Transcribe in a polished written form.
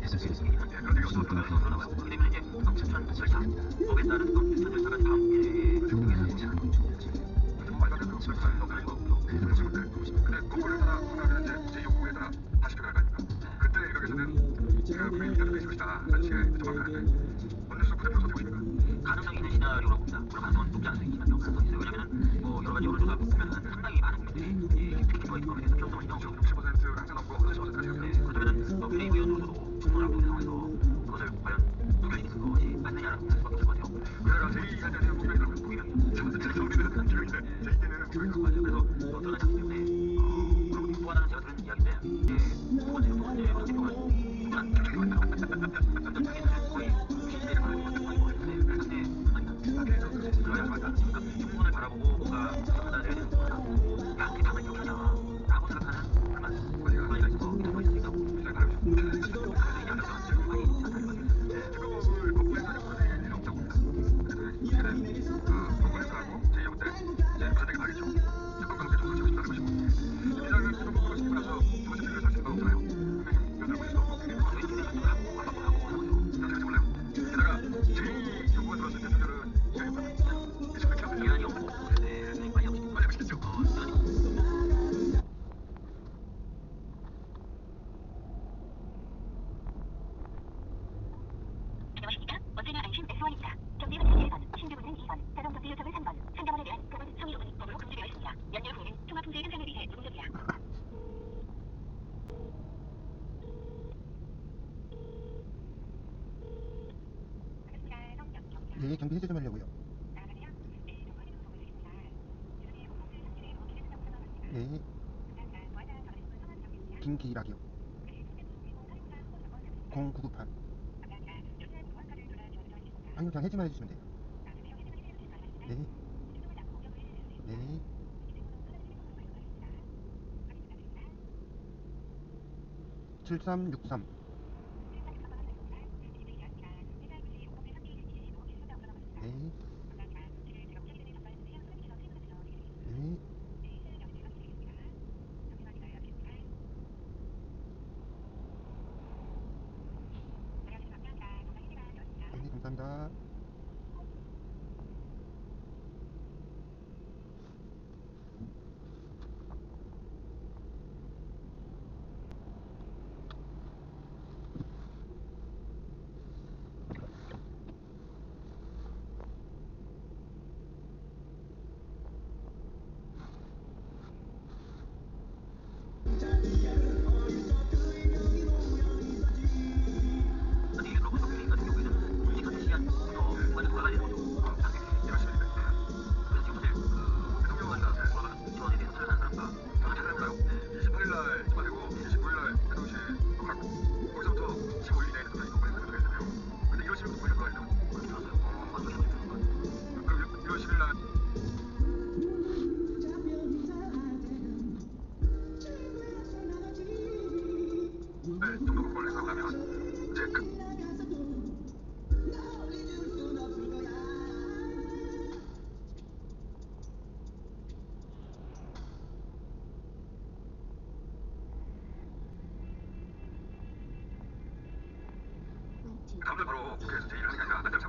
그런데 여기서 또 나와요. 그렇게 되면 이제 특검 추천 절차, 법에 따른 특검 추천 절차가 다음 국회에 통해서 뭐 말도 안 되는 절차에서 가지고 근데 거꾸로 따라 하면 이제 제6부에 따라 다시 표현할 거 아닙니까? 그때 일각에서는 그 국민 위기가 있을 것이다 라는 식의 전망을 하는데 원내수 부대표로 어떻게 보십니까? 가능성이 있는 시나리오라고 봅니다. 물론 가능성은 높지 않을 수 있지만요. 가능성이 있어요. 왜냐면은 뭐 여러 가지 여론조사 보면은 상당히 많은 국민들이 특히 특검에 대해서 필요성을 인정하고 60% 항상 넘고 30%까지 가요. 그렇다면 국회의원 의원으로서도 충분히 앞둔 상황에서 그것을 과연 부결이 있는 것이 맞느냐라는 고민할 수밖에 없을 것 같아요. 우리나라 제2할 때는 무기명이라고요. 무기명이요. 제2때는 기명인데 제2때는 무기명이라고. 그래서 또 드러나지 않기 때문에 그리고 또 하나는 제가 들은 이야기인데 두 번째 대표가 충분한 결정이 왔다. 거의 실제를 말하는 것 같은 거였는데 상대 아니야. 그래야 말까. 그러니까 충분을 바라보고 뭔가 판단을 해야 되는 거구나. 야, 이게 당을 이렇게 하냐라고 생각하는 그런 관리가 있어서 이런 있을 수 있다고 생각을 바라고 싶고 그래서 이 안에서 이제 많이 나타나는 거죠. 특검을 거부해서 그런 일은 없다고 봅니다. 어쨌든 거부해서 하고 제2부 때 이제 부산에게 가겠죠. 특검과 함께 좀 같이 하고 싶다는 것이고 민주당은 특검 거부가 시키고 나서 두 번째 필요를 할 수 있는 건 없잖아요. 분명히 연대를 볼 수도 없고 저희 팀에 설득을 하고 하고 하는 거죠. 제가 몰라요. 게다가 제2정부가 들어왔을 때 표결은 시간이 없잖아요. 기한이 없고 네, 빨리 하시겠죠. 안녕하십니까. 언제나 안심 S1입니다. 정비 화면 1번, 신규문은 2번, 자동 정비 요청은 3번, 상담원에 대한 보건 성의 요금은 법으로 금지되어 있습니다. 연료 후에는 통합품질 향상을 위해 녹음됩니다. 네, 경비 해제 좀 하려고요. 네. 김기락이요. 0998. 아니요, 그냥 해지만 해주시면 돼요. 네. 네. 7363. 네. 네. 네, 감사합니다. 다음날 바로 국회에서 제1을 하는 게 아니라